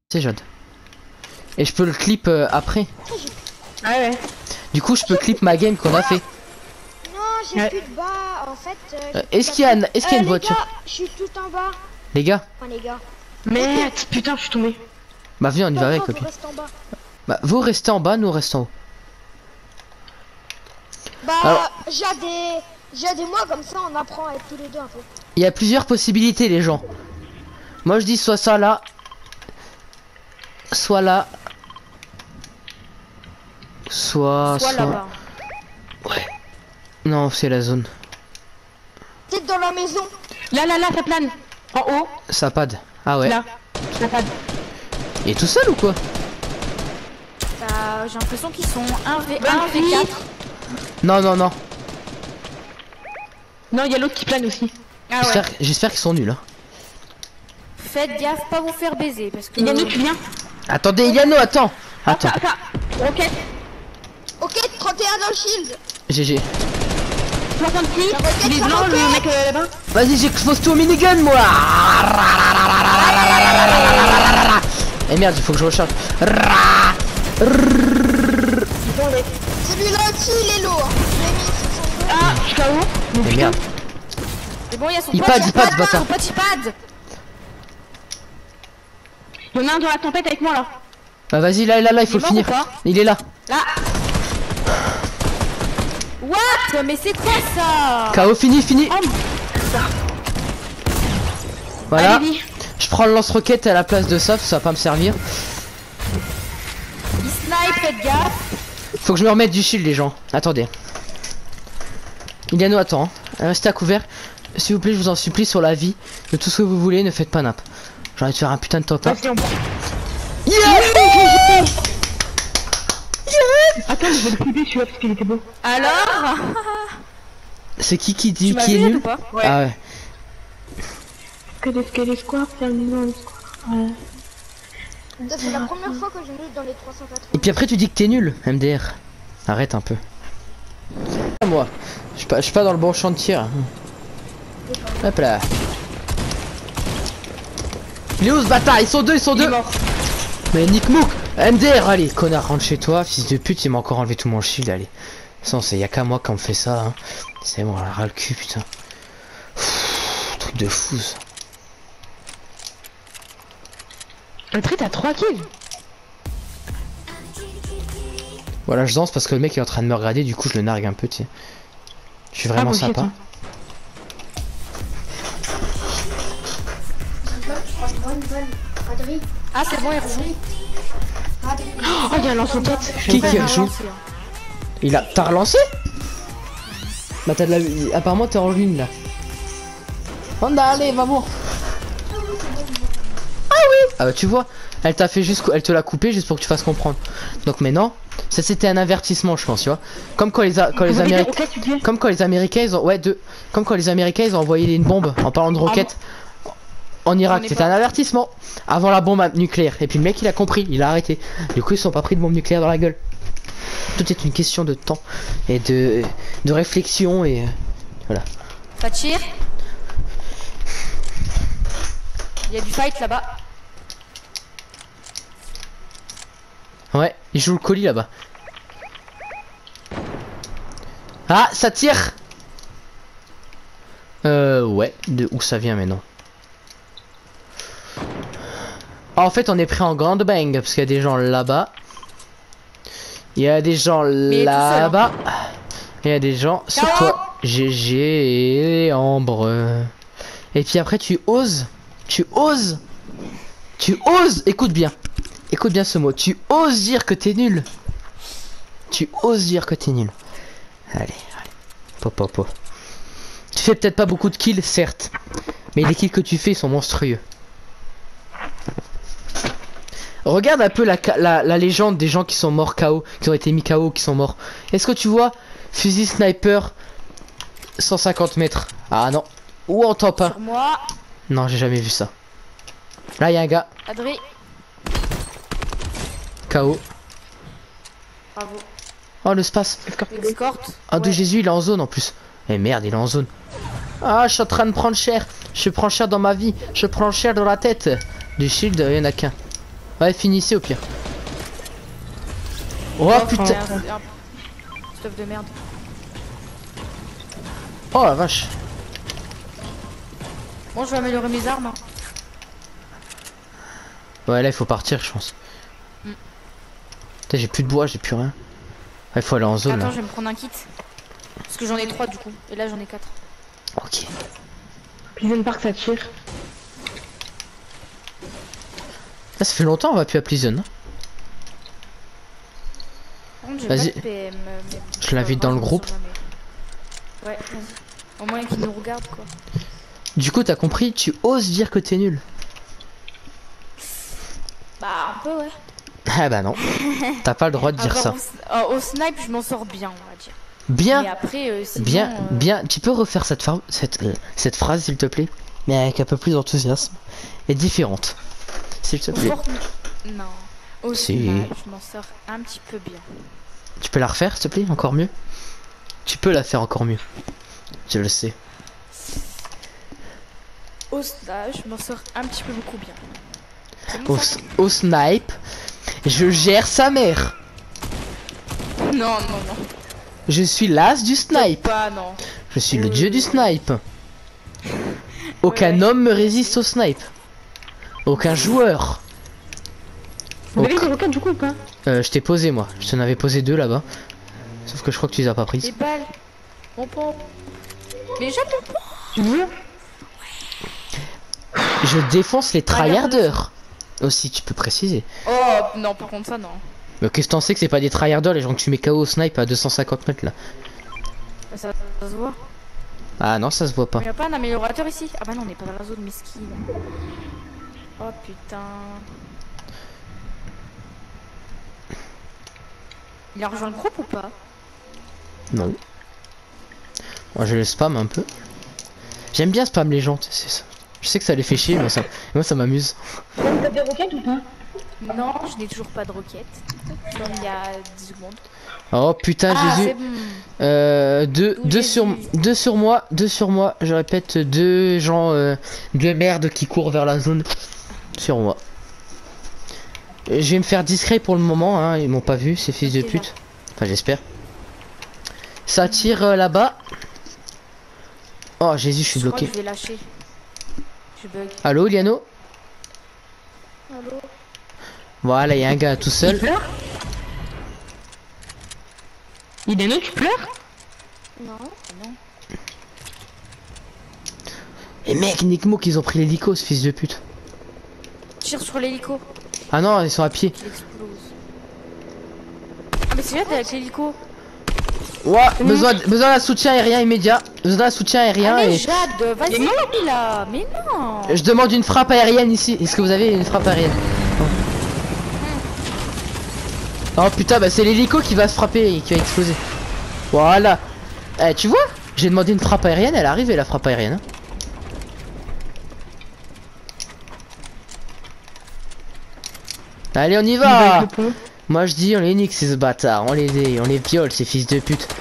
C'est Jade. Et je peux le clip après. Ah ouais. Du coup, je peux clip ma game qu'on a fait. Non, j'ai plus de bas. En fait. Est-ce qu'il y a, une voiture? Gars, je suis tout en bas. Les gars. Oh, les gars. Merde, putain, je suis tombé. Bah viens, on y va avec, copie. Bah vous restez en bas, nous restons en haut. Bah, alors... Jade et moi, comme ça, on apprend à être tous les deux un peu. Il y a plusieurs possibilités, les gens. Moi, je dis soit ça là, soit là, soit là-bas. Ouais. Non, c'est la zone. T'es dans la maison. Là, ça plane. En haut. Ça pad. Ah ouais. Là, ça pad. Il est tout seul ou quoi? Bah, j'ai l'impression qu'ils sont 1v4. Non. Non, il y a l'autre qui plane aussi. Ah ouais. J'espère qu'ils sont nuls. Hein. Faites gaffe, pas vous faire baiser parce que. Iliano, tu viens? Attendez, Iliano, attends. Attends. Roquette. Ok, 31 dans le shield. GG. 66. Il est blanc, le mec là-bas. Vas-y, j'expose tout au minigun, moi. Et merde, il faut que je recharge. Celui-là aussi, il est lourd. Ah, je suis KO. Mais merde. C'est bon, il y a son Il pote, pad, ce bâtard. son pote, il pad. Il y en a un dans la tempête avec moi là. Bah vas-y, là, il faut le finir. Il est là. Là. What? Mais c'est quoi ça? KO, fini. Oh, Voilà. allez, Je prends le lance-roquette à la place de ça va pas me servir. Il snipe, faites gaffe. Faut que je me remette du shield, les gens. Attendez. Iliano, attends. Restez à couvert. S'il vous plaît, je vous en supplie, sur la vie de tout ce que vous voulez, ne faites pas nappe. J'ai envie de faire un putain de top 1. Vas-y, on... Yes! Attends, je vais le clipper celui-là parce qu'il était beau. Alors? C'est qui dit Tu m'as qui est vu, nul? ou pas? Ouais. Ah ouais. Que des squares, terminons les squares. Ouais. C'est la première fois que je lutte dans les 380. Et puis après tu dis que t'es nul, MDR. Arrête un peu. Moi, je suis pas dans le bon champ de tir. Hop là. Il est où ce bâtard? Ils sont deux. Il est mort. Mais Nick Mook, MDR, allez, connard, rentre chez toi, fils de pute, il m'a encore enlevé tout mon shield, allez. Sans, c'est y'a qu'à moi qui me fait ça, hein. C'est bon, ras le cul, putain. Truc de fou, ça. Après, t'as 3 kills. Voilà, je danse parce que le mec est en train de me regarder, du coup je le nargue un peu, tu sais. Je suis vraiment sympa. Ah, c'est bon, il rejoue. Oh, il y a un lance-tête. Qui rejoue? Il a... T'as relancé? Bah t'as de la... Apparemment t'es en ligne là. Honda, allez, va voir. Ah oui. Ah bah tu vois, elle t'a fait juste... Elle te l'a coupé juste pour que tu fasses comprendre. Donc maintenant, ça c'était un avertissement je pense, tu vois. Comme quand les Américains... Comme quand les Américains ils ont... Ouais, Comme quand les Américains ils ont envoyé une bombe en parlant de roquettes. En Irak, c'était un avertissement avant la bombe nucléaire. Et puis le mec il a compris, il a arrêté. Du coup ils sont pas pris de bombe nucléaire dans la gueule. Tout est une question de temps et de réflexion et voilà. Ça tire. Il y a du fight là-bas. Ouais, il joue le colis là-bas. Ah, ça tire. Ouais, de où ça vient maintenant? En fait, on est pris en grande bang parce qu'il y a des gens là-bas. Il y a des gens là-bas. Il y a des gens sur toi. GG et Ambre. Et puis après, tu oses. Écoute bien ce mot. Tu oses dire que t'es nul. Allez. Po. Tu fais peut-être pas beaucoup de kills, certes. Mais les kills que tu fais sont monstrueux. Regarde un peu la légende des gens qui sont morts KO, qui ont été mis KO, qui sont morts. Est-ce que tu vois fusil sniper 150 mètres? Ah non. Ou en top 1. Moi. Non, j'ai jamais vu ça. Là, il y a un gars. Adri. KO. Bravo. Oh, le space. Escorte. Ah, de Jésus, il est en zone en plus. Eh merde, il est en zone. Ah, je suis en train de prendre cher. Je prends cher dans ma vie. Je prends cher dans la tête. Du shield, il y en a qu'un. Ouais, finissez au pire. Oh putain. Stuff de merde. Oh la vache. Bon, je vais améliorer mes armes. Hein. Ouais, là il faut partir, je pense. Putain, j'ai plus de bois, j'ai plus rien. Il faut aller en zone. Attends, là. je vais me prendre un kit. Parce que j'en ai 3 du coup. Et là, j'en ai 4. Ok. Prison Park, ça tire. Là, ça fait longtemps on va plus à Prison. Hein. Vas-y. Je l'invite dans le groupe. Ouais, vas-y. Au moins qu'il nous regarde quoi. Du coup, t'as compris, tu oses dire que t'es nul. Bah, un peu, ouais. Ah bah non. T'as pas le droit de dire ça. Au snipe, je m'en sors bien, on va dire. Bien. Mais après, sinon, Bien. Tu peux refaire cette phrase, s'il te plaît, mais avec un peu plus d'enthousiasme et différente, s'il te plaît. Non. Au Si. snipe, je m'en sors un petit peu bien. Tu peux la refaire, s'il te plaît, encore mieux. Tu peux la faire encore mieux. Je le sais. Au snipe, je m'en sors un petit peu beaucoup bien. Au snipe, je gère sa mère. Non. Je suis l'as du snipe. Pas, non. Je suis le dieu du snipe. Aucun Ouais. homme me résiste au snipe. Aucun joueur. Vous avez des roquettes du coup ou pas? Je t'ai posé moi. Je t'en avais posé 2 là-bas. Sauf que je crois que tu les as pas prises. Des balles. Mon pompe. Mais j'aime mon pompe. Tu veux? Je défonce les tryharders. Aussi, tu peux préciser. Oh non, par contre ça non. Mais qu'est-ce que t'en sais que c'est pas des tryharders les gens que tu mets KO au snipe à 250 mètres là? Ça se voit. Ah non, ça se voit pas. Il y a pas un améliorateur ici? Ah bah non, on n'est pas dans la zone mesquine. Oh putain. Il a rejoint le groupe ou pas? Non. Moi je le spam un peu. J'aime bien spam les gens, c'est ça. Je sais que ça les fait chier, mais moi ça m'amuse. T'as des roquettes ou pas? Non, je n'ai toujours pas de roquette. Comme il y a 10 secondes. Oh putain, Ah, Jésus. c'est bon. Deux sur moi, je répète, 2 gens de merde qui courent vers la zone sur moi. Et je vais me faire discret pour le moment, hein, ils m'ont pas vu, ces fils de pute. Enfin, j'espère. Ça tire là-bas. Oh Jésus, je suis bloqué. Je vais lâcher. Je bug. Allô, Liano? Allô? Voilà, il y a un gars tout seul. Il pleure? Il est tu pleures? Non. Non. Et mec, Nickmo qu'ils ont pris l'hélico, ce fils de pute. Tire sur l'hélico. Ah non, ils sont à pied. Il explose. Ah mais c'est bien, t'es avec l'hélico. Ouais, besoin d'un soutien aérien immédiat. Besoin d'un soutien aérien Ah mais et... Jade, vas-y là. Mais non. Je demande une frappe aérienne ici. Est-ce que vous avez une frappe aérienne? Oh putain, bah c'est l'hélico qui va se frapper et qui va exploser. Voilà. Eh, tu vois? J'ai demandé une frappe aérienne, elle est arrivée la frappe aérienne. Hein. Allez, on y va. Moi je dis, on les nique ces bâtards, on les viole ces fils de pute.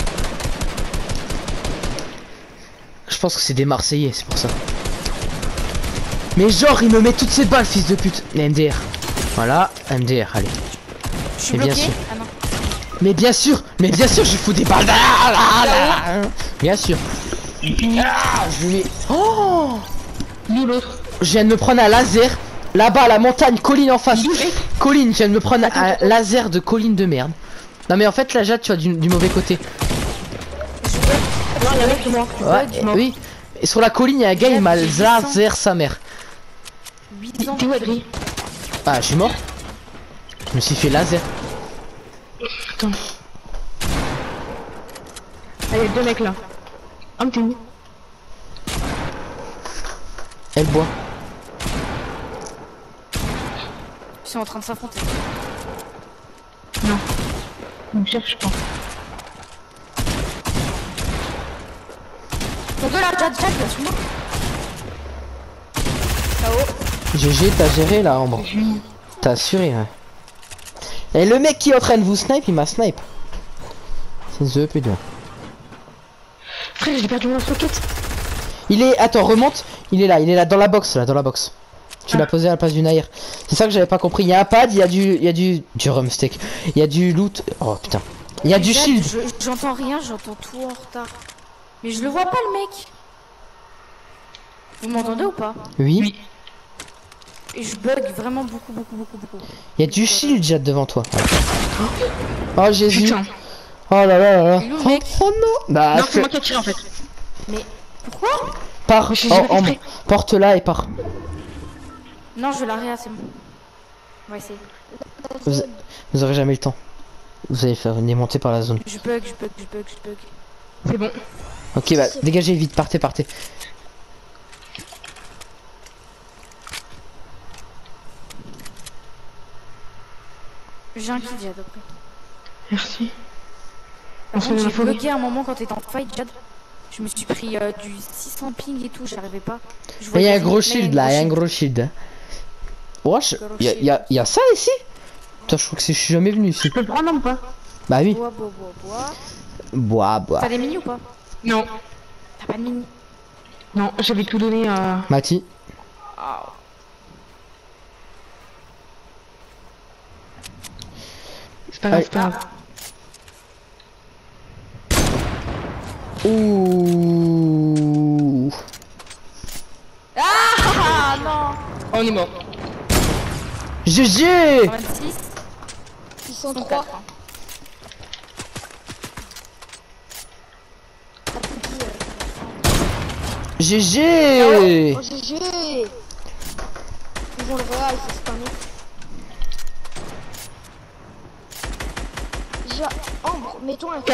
Je pense que c'est des Marseillais, c'est pour ça. Mais genre, il me met toutes ces balles, fils de pute. MDR. Voilà, MDR, allez. Je suis Mais bien bloqué. sûr. Ah non. Mais bien sûr, je fous des balles. Bien sûr. Ah, je lui mets... Oh, Nous l'autre. je viens de me prendre un laser. Là-bas, la montagne, colline en face. Colline, je viens de me prendre un laser de colline de merde. Non mais en fait, la Jade, tu vois, du mauvais côté. Non, il y a un mec qui est mort. Ouais, oui. Et sur la colline, il y a un gars, il m'a laser sa mère. 8 ans. T'es où, Adri? Ah, je suis mort. Je me suis fait laser. Attends. Ah, il y a 2 mecs là. Ah, mais t'es où? Elle boit. Ils sont en train de s'affronter. Non. On me cherche pas. Pour deux là, Jade, suis-moi. KO. GG, t'as géré là, Ambre. T'as assuré, ouais. Et le mec qui est en train de vous snipe, il m'a snipe. C'est The P2. Frère, j'ai perdu mon roquette. Il est... Attends, remonte. Il est là dans la box, Tu Tu l'as posé à la place du Nair. C'est ça que j'avais pas compris. Il y a un pad, il y a du rumsteak. Il y a du loot. Oh putain. Il y a du shield. J'entends rien, j'entends tout en retard. Mais je le vois pas le mec. Vous m'entendez ou pas? Oui. Et je bug vraiment beaucoup. Il y a du shield, Jade, devant toi. Oh Jésus. Putain. Oh là là là là. Il est où, le mec? Oh non. Bah, Non, c'est moi qui ai tiré en fait. Mais pourquoi? pars. j'ai jamais fait Ambre. exprès. Porte là et pars. Non, je l'arrête, c'est bon. On va essayer. Vous aurez jamais le temps. Vous allez faire démonter par la zone. Je bug. C'est bon. Ok, bah dégagez vite, partez. J'ai un kill Jad après. Merci. On Par se contre, met dans j'ai la forêt. bugué un moment quand t'étais en fight Jad. Je me suis pris du 600 ping et tout, j'arrivais pas. Je Mais il y a un voyais gros là, shield là, il y a un gros shield. Wesh, il y a ça ici? Putain, je crois que je suis jamais venu ici. Je peux le prendre ou pas? Bah oui. Bois. Bois. T'as des mini ou pas? Non. T'as pas de mini? Non, j'avais tout donné à... Mati. C'est pas grave, c'est pas grave. Ouh. Ah non. Oh, on est mort. GG. 26. Ils sont 3. GG. Oh, GG. Ils vont le Real, c'est spammer. Ambre, mets-toi un KO.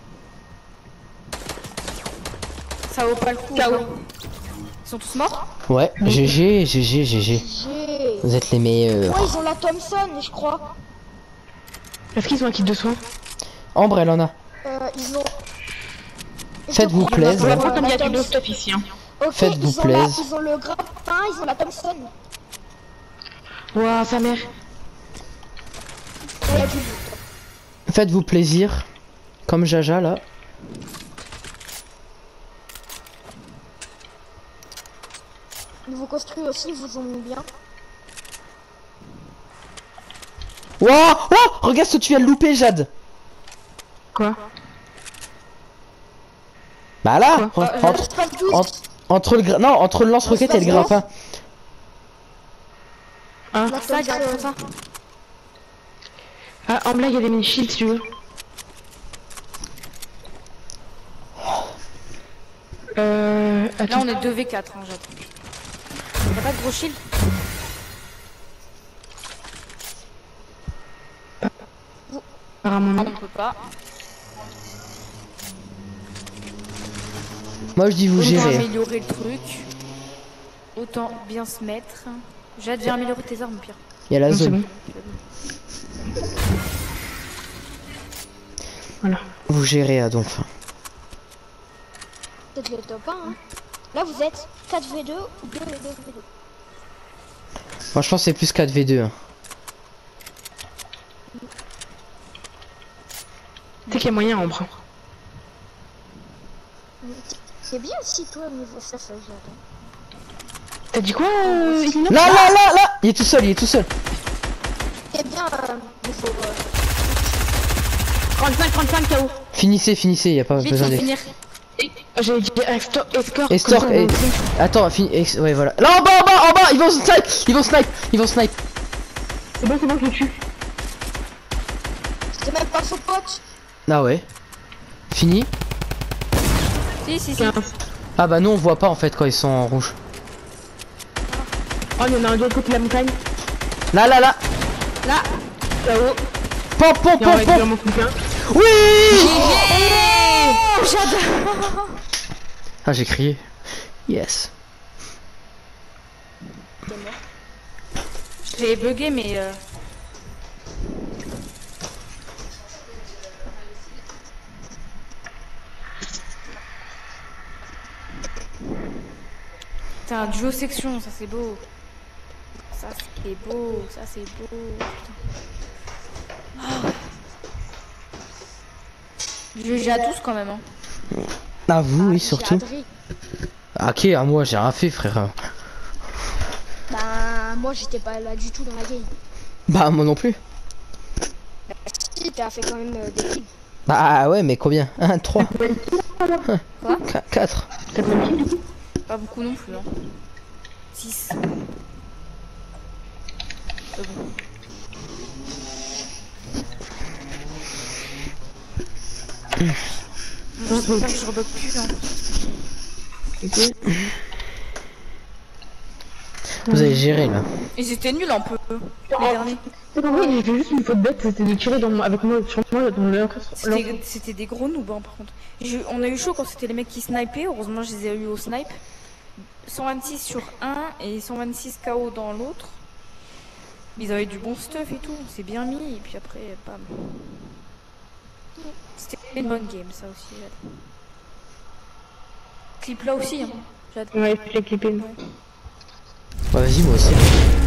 Ça vaut pas le coup. KO. Ils sont tous morts? Ouais, GG. GG. Vous êtes les meilleurs. Ouais, ils ont la Thompson, je crois. Est-ce qu'ils ont un kit de soin? Ambre, elle en a. Ils ont... Faites-vous On plaisir. va prendre comme il y a du stuff ici. Hein. Ok, Faites-vous ils ont plaisir. ils ont le grappin, ils ont la Thompson. Ouah, sa mère. Il y a du... Faites-vous plaisir. Comme Jaja là. Nouveau construit aussi, ils vous ont mis bien. Wow, oh, regarde ce que tu viens de louper, Jade. Quoi? Bah là, entre le lance-roquette et le grappin. Hein? La Ça, garde Thompson. ça. Ah, en blague, il y a des mini-shields si tu veux. Là, Attends. on est 2v4, hein, j'attends. T'as pas de gros shield? Apparemment Non, non. on peut pas. Moi je dis vous Autant gérez. améliorer le truc. Autant bien se mettre. J'ai déjà amélioré tes armes, pire. Il y a la Non, c'est zone. bon. Voilà. Vous gérez à donc. Peut-être le top 1. Hein. Là, vous êtes 4v2 ou 2v2v2. Moi je pense que c'est plus 4v2. Hein. Tu sais qu'il y a moyen, Ambre. C'est bien si toi, au niveau ça, ça gère. T'as dit quoi, Elina? Là, il est tout seul. C'est bien, il faut... 35 KO. Finissez, il y a pas Vite, besoin faut de... finir. J'avais dit escort. Estor, comme ça, attends, ouais voilà. Là en bas, ils vont snipe. C'est bon, je le tue. C'est même pas son pote. Ah ouais. Fini. Si. 15. Ah bah nous on voit pas en fait quand ils sont en rouge. Oh, il y en a un de l'autre côté de la montagne. Là. Là. KO. Pom. Il y en a régulièrement quelqu'un. Oui. Oh, j'adore. Ah j'ai crié. Yes. J'ai bugué, mais... C'est un duo section, ça c'est beau. Ça c'est beau. GG à tous quand même. Hein. À vous oui surtout. Adri. Ok, à moi j'ai rien fait frère. Bah, moi j'étais pas là du tout dans la game. Bah moi non plus. Bah, si, t'as fait quand même des kills. Bah ouais, mais combien? 1, 3, Quoi 4. Pas beaucoup non plus, hein. 6. C'est bon. J'espère que je rebug plus, hein. Vous avez géré là. Ils étaient nuls un peu, les derniers. Oui, j'ai juste une faute bête, c'était de tirer avec moi sur moi dans le. C'était des gros noobs, hein, par contre. On a eu chaud quand c'était les mecs qui snipaient. Heureusement, je les ai eu au snipe. 126 sur un et 126 KO dans l'autre. Ils avaient du bon stuff et tout. On s'est bien mis. Et puis après, bam. C'était une bonne game, ça aussi. Clip là aussi, hein. Ouais, je l'ai clippé. Ouais, vas-y, moi aussi.